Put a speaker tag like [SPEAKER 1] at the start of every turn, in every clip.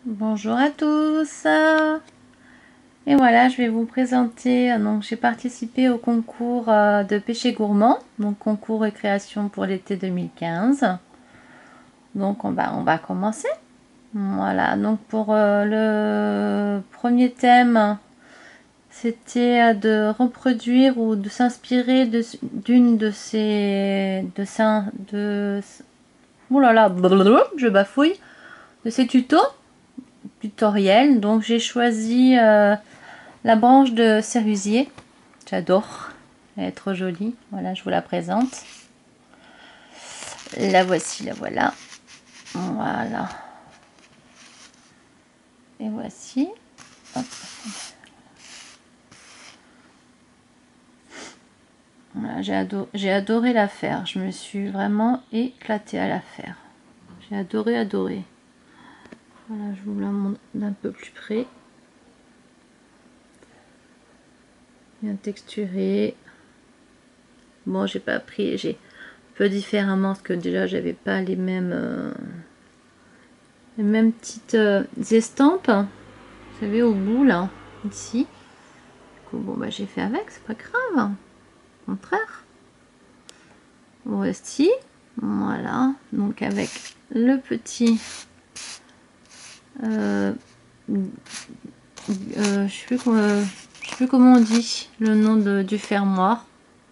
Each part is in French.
[SPEAKER 1] Bonjour à tous. Et voilà, je vais vous présenter. Donc, j'ai participé au concours de pêcher gourmand, donc concours et création pour l'été 2015. Donc, on va commencer. Voilà, donc pour le premier thème, c'était de reproduire ou de s'inspirer d'une de ces oh là là, je bafouille, de ces tutoriels. Donc j'ai choisi la branche de cerisier. J'adore, elle est trop jolie. Voilà, je vous la présente. La voici, la voilà. Voilà. Et voici. Hop. Voilà, j'ai adoré la faire. Je me suis vraiment éclatée à la faire. J'ai adoré, adoré. Voilà, je vous la montre d'un peu plus près. Bien texturé. Bon, j'ai pas pris, j'ai peu différemment parce que déjà j'avais pas les mêmes petites estampes. Vous savez, au bout là, ici. Du coup, bon bah j'ai fait avec, c'est pas grave. Au contraire. Voici. Voilà. Donc avec le petit je sais plus comment on dit le nom du fermoir.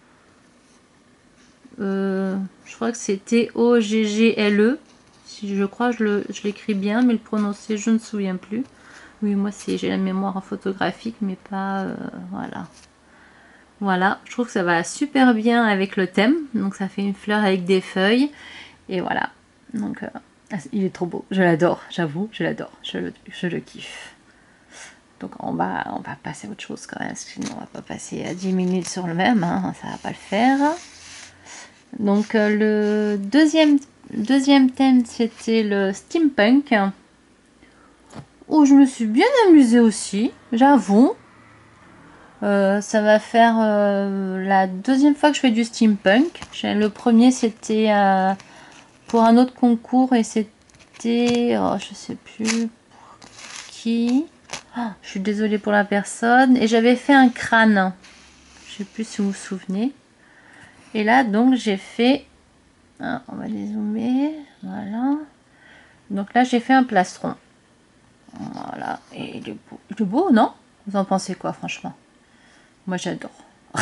[SPEAKER 1] Je crois que c'était OGGLE. Si je crois, je l'écris bien, mais le prononcer, je ne me souviens plus. Oui, moi, j'ai la mémoire photographique, mais pas... voilà. Voilà, je trouve que ça va super bien avec le thème. Donc, ça fait une fleur avec des feuilles. Et voilà. Donc, il est trop beau. Je l'adore, j'avoue, je l'adore. Je le kiffe. Donc, on va passer à autre chose quand même. Sinon, on va pas passer à 10 minutes sur le même. Hein, ça va pas le faire. Donc le deuxième thème, c'était le steampunk, où je me suis bien amusée aussi, j'avoue. Ça va faire la deuxième fois que je fais du steampunk. Le premier, c'était pour un autre concours et c'était, oh, je sais plus pour qui. Oh, je suis désolée pour la personne. Et j'avais fait un crâne. Je sais plus si vous vous souvenez. Et là, donc, j'ai fait... Ah, on va dézoomer. Voilà. Donc là, j'ai fait un plastron. Voilà. Et il est beau, non? Vous en pensez quoi, franchement? Moi, j'adore.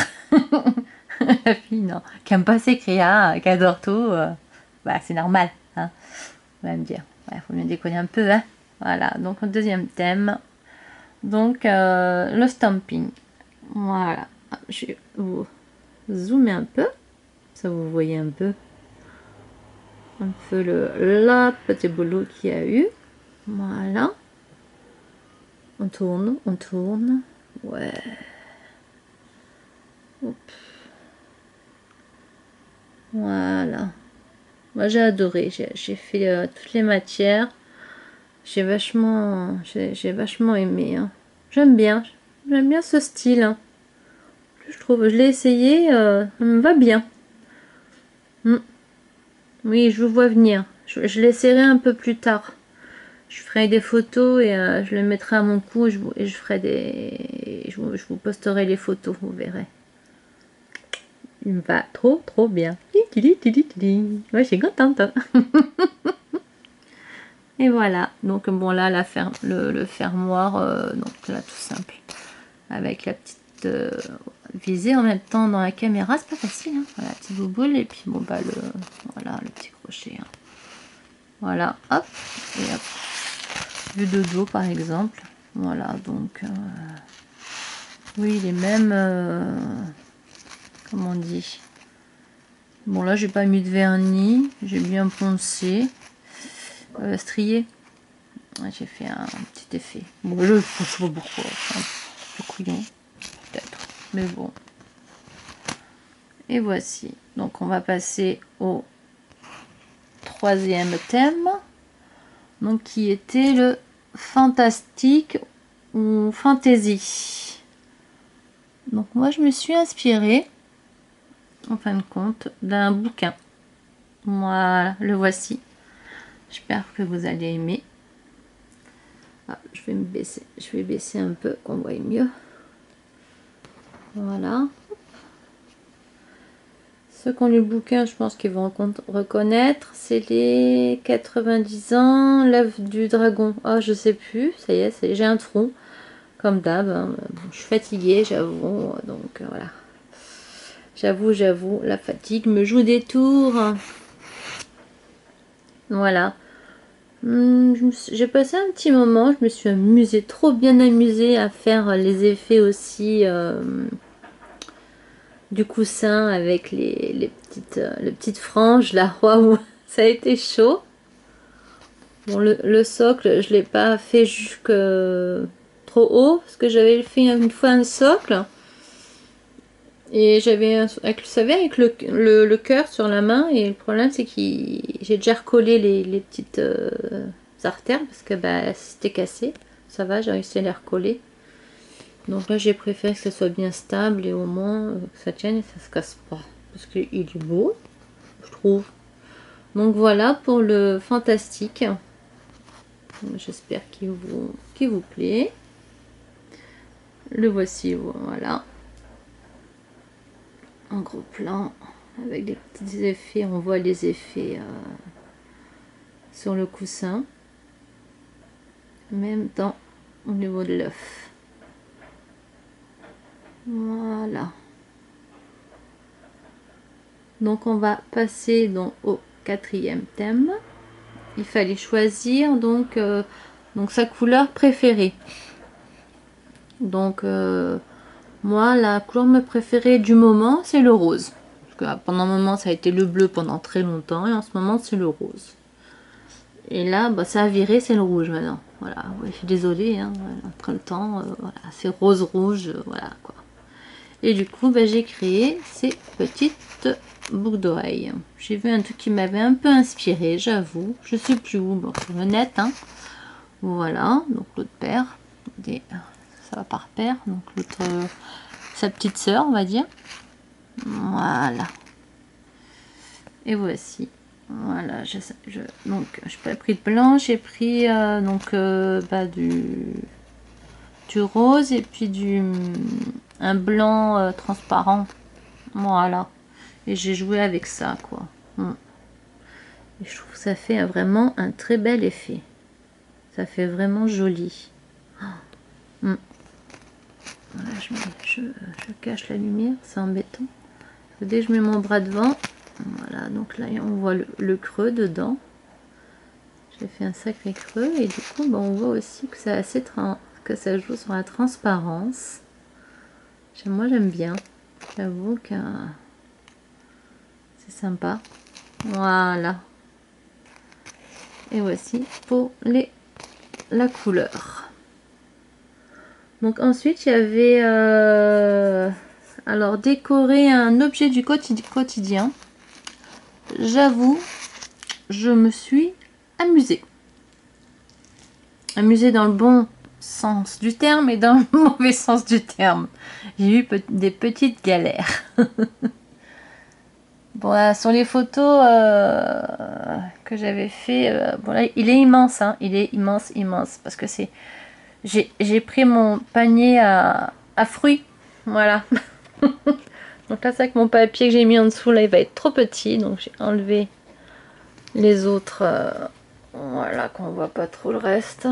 [SPEAKER 1] La fille, non. Qui aime pas s'écrire, qui adore tout. Bah, c'est normal. Hein, on va me dire. Il faut bien déconner un peu. Hein. Voilà. Donc, le deuxième thème. Donc, le stamping. Voilà. Je vais vous zoomer un peu. Ça, vous voyez un peu la petit boulot qu'il y a eu. Voilà. On tourne, on tourne. Ouais. Hop. Voilà. Moi j'ai adoré. J'ai fait toutes les matières. J'ai vachement aimé. Hein. J'aime bien. J'aime bien ce style. Hein. Je trouve. Je l'ai essayé. Ça me va bien. Oui, je vous vois venir. Je l'essaierai un peu plus tard. Je ferai des photos et je les mettrai à mon cou et je ferai des. Je vous posterai les photos, vous verrez. Il me va trop trop bien. Moi je suis contente. Et voilà. Donc bon là le fermoir, donc là tout simple. Avec la petite visée en même temps dans la caméra, c'est pas facile. Hein. Voilà, petite bouboule et puis bon bah voilà le petit crochet. Hein. Voilà, hop et hop. Vue de dos par exemple. Voilà donc oui les mêmes. Comment on dit? Bon là j'ai pas mis de vernis, j'ai bien poncé, strié. J'ai fait un petit effet. Bon je ne sais pas pourquoi, enfin, le couillon peut-être, mais bon. Et voici. Donc on va passer au troisième thème, donc qui était le fantastique ou fantasy. Donc moi je me suis inspirée, en fin de compte, d'un bouquin. Voilà, le voici. J'espère que vous allez aimer. je vais baisser un peu qu'on voie mieux. Voilà. Ceux qui ont lu le bouquin, je pense qu'ils vont reconnaître. C'est les 90 ans, l'œuf du dragon. Ah, je sais plus. Ça y est, j'ai un trou. Comme d'hab. Hein. Bon, je suis fatiguée, j'avoue. Donc voilà. J'avoue, la fatigue me joue des tours. Voilà. J'ai passé un petit moment. Je me suis amusée, trop bien amusée à faire les effets aussi. Du coussin avec les petites franges là, waouh, ça a été chaud. Bon, le socle, je l'ai pas fait jusque trop haut parce que j'avais fait une fois un socle et j'avais, vous savez, avec le cœur sur la main, et le problème c'est que j'ai déjà recollé les petites artères parce que bah, c'était cassé. Ça va, j'ai réussi à les recoller. Donc là, j'ai préféré que ça soit bien stable et au moins que ça tienne et ça se casse pas. Parce qu'il est beau, je trouve. Donc voilà pour le fantastique. J'espère qu'il vous plaît. Le voici, voilà. En gros plan, avec des petits effets. On voit les effets sur le coussin. Même temps au niveau de l'œuf. Voilà. Donc on va passer donc au quatrième thème. Il fallait choisir donc sa couleur préférée. Donc moi, la couleur préférée du moment, c'est le rose. Parce que pendant un moment, ça a été le bleu pendant très longtemps, et en ce moment, c'est le rose. Et là, bah, ça a viré, c'est le rouge maintenant. Voilà, ouais, je suis désolée, hein, après le temps, voilà, c'est rose-rouge, voilà quoi. Et du coup, bah, j'ai créé ces petites boucles d'oreilles. J'ai vu un truc qui m'avait un peu inspiré, j'avoue. Je sais plus où, bon, c'est le net, hein. Voilà, donc l'autre paire. Ça va par paire, donc l'autre, sa petite sœur, on va dire. Voilà. Et voici. Voilà, donc je n'ai pas pris de blanc, j'ai pris bah, du rose et puis un blanc transparent. Voilà. Et j'ai joué avec ça, quoi. Et je trouve que ça fait vraiment un très bel effet. Ça fait vraiment joli. Voilà, je cache la lumière, c'est embêtant. Dès que je mets mon bras devant, voilà, donc là on voit le creux dedans. J'ai fait un sacré creux et du coup bah, on voit aussi que c'est assez que ça joue sur la transparence. Moi j'aime bien. J'avoue que c'est sympa. Voilà. Et voici pour la couleur. Donc ensuite il y avait alors décorer un objet du quotidien. J'avoue, je me suis amusée. Amusée dans le bon sens du terme et dans le mauvais sens du terme. J'ai eu des petites galères. Bon, là, sur les photos que j'avais fait, bon là, il est immense, hein, il est immense, parce que j'ai pris mon panier à fruits, voilà. Donc là, c'est avec mon papier que j'ai mis en dessous, là, il va être trop petit, donc j'ai enlevé les autres, voilà, qu'on voit pas trop le reste.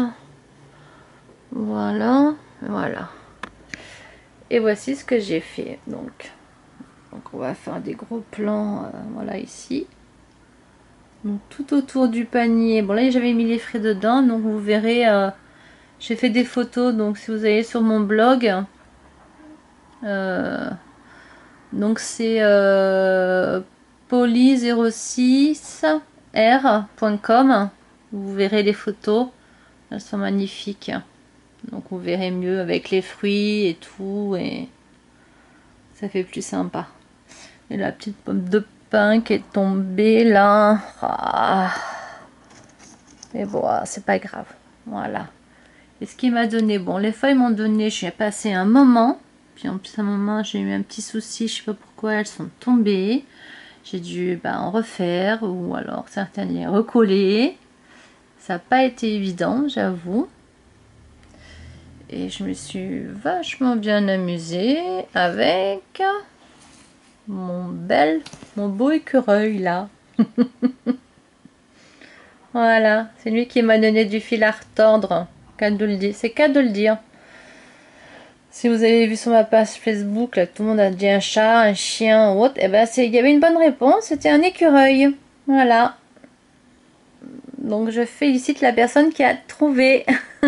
[SPEAKER 1] Voilà, voilà. Et voici ce que j'ai fait, donc on va faire des gros plans, voilà, ici. Donc tout autour du panier, bon là j'avais mis les frais dedans, donc vous verrez, j'ai fait des photos, donc si vous allez sur mon blog, donc c'est poly06r.com, vous verrez les photos, elles sont magnifiques, donc vous verrez mieux avec les fruits et tout, et ça fait plus sympa. Et la petite pomme de pin qui est tombée là, mais bon, c'est pas grave, voilà. Et ce qui m'a donné, bon, les feuilles m'ont donné, j'ai passé un moment, puis en plus à un moment j'ai eu un petit souci, je sais pas pourquoi elles sont tombées, j'ai dû en refaire, ou alors certaines les recoller, ça n'a pas été évident, j'avoue. Et je me suis vachement bien amusée avec mon beau écureuil là. Voilà, c'est lui qui m'a donné du fil à retordre. C'est qu'à de le dire. Si vous avez vu sur ma page Facebook, là, tout le monde a dit un chat, un chien ou autre, et ben il y avait une bonne réponse, c'était un écureuil. Voilà. Donc je félicite la personne qui a trouvé.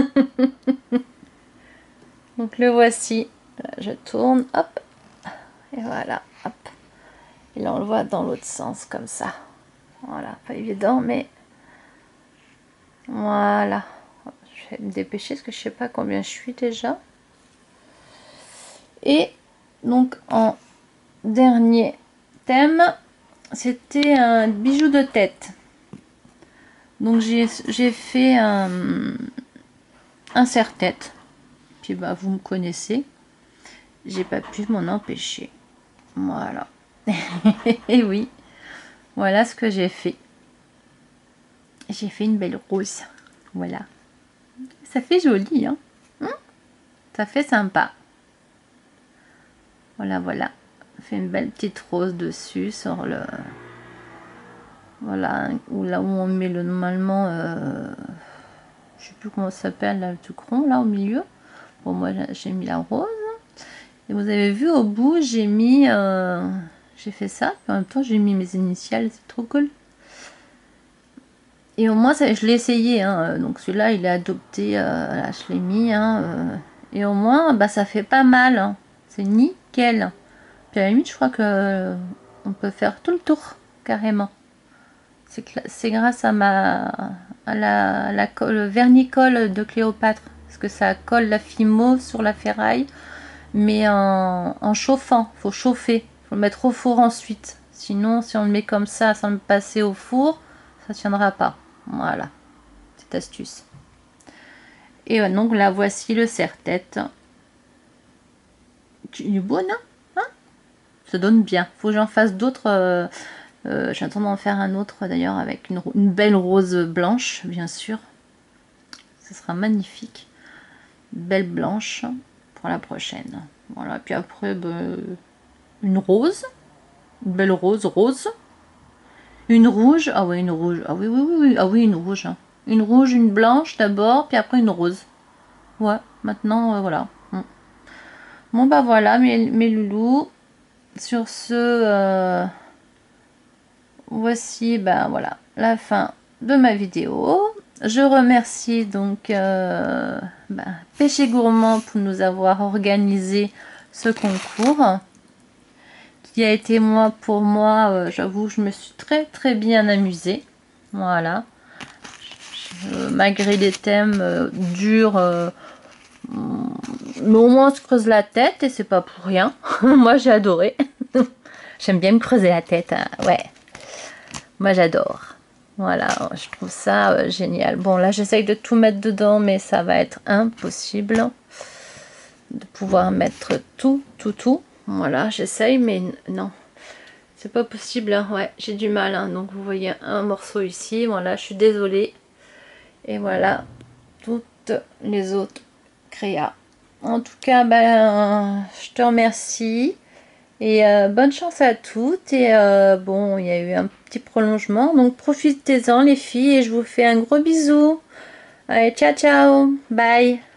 [SPEAKER 1] Donc le voici. Là, je tourne, hop, et voilà, hop. Et là on le voit dans l'autre sens comme ça. Voilà, pas évident, mais voilà. Je vais me dépêcher parce que je sais pas combien je suis déjà. Et donc en dernier thème, c'était un bijou de tête. Donc j'ai fait un serre-tête. Puis bah vous me connaissez. J'ai pas pu m'en empêcher. Voilà. Et oui. Voilà ce que j'ai fait. J'ai fait une belle rose. Voilà. Ça fait joli, hein, ça fait sympa. Voilà, voilà. On fait une belle petite rose dessus sur le... Voilà, là où on met le normalement... je sais plus comment ça s'appelle, là, le tout rond, là, au milieu. Bon, moi, j'ai mis la rose. Et vous avez vu, au bout, j'ai mis... j'ai fait ça. Puis en même temps, j'ai mis mes initiales. C'est trop cool. Et au moins, je l'ai essayé. Hein, donc celui-là, il est adopté. Là, je l'ai mis. Hein, et au moins, bah, ça fait pas mal. Hein. C'est nickel. Puis à la limite, je crois que on peut faire tout le tour, carrément. C'est grâce à le vernis-colle de Cléopâtre. Parce que ça colle la fimo sur la ferraille. Mais en chauffant. Faut chauffer. Faut le mettre au four ensuite. Sinon, si on le met comme ça, sans le passer au four, ça tiendra pas. Voilà. Petite astuce. Et donc là, voici le serre-tête. Il est beau, non? Hein, ça donne bien. Faut que j'en fasse d'autres. J'attends d'en faire un autre d'ailleurs avec une belle rose blanche, bien sûr. Ce sera magnifique. Belle blanche pour la prochaine. Voilà. Puis après, une rose. Une belle rose. Une rouge. Ah oui, une rouge. Ah oui, oui, oui, oui. Ah oui, une rouge. Hein. Une rouge, une blanche d'abord, puis après une rose. Ouais, maintenant, voilà. Bon, bah voilà, mes loulous. Sur ce, voici, ben voilà, la fin de ma vidéo. Je remercie donc Pêcher Gourmand pour nous avoir organisé ce concours. Qui a été pour moi, j'avoue, je me suis très bien amusée. Voilà. Malgré les thèmes durs, mais au moins on se creuse la tête et c'est pas pour rien. Moi j'ai adoré. J'aime bien me creuser la tête, hein. Ouais. Moi j'adore. Voilà, je trouve ça génial. Bon là j'essaye de tout mettre dedans, mais ça va être impossible de pouvoir mettre tout. Voilà, j'essaye, mais non. C'est pas possible, hein. Ouais, j'ai du mal. Hein. Donc vous voyez un morceau ici. Voilà, je suis désolée. Et voilà, toutes les autres créas. En tout cas, je te remercie. Et bonne chance à toutes. Et bon, il y a eu un petit prolongement. Donc profitez-en les filles. Et je vous fais un gros bisou. Allez, ciao, ciao. Bye.